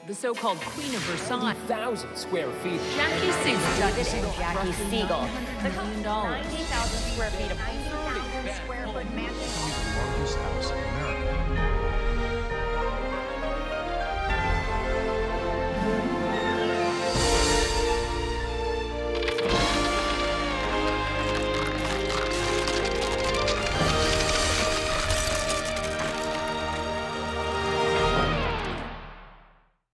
the so-called Queen of Versailles. 90,000 square feet. Jackie Siegel. Jackie Siegel. $1 million. 90,000 square feet of 90,000 square foot mansion. The largest house in America.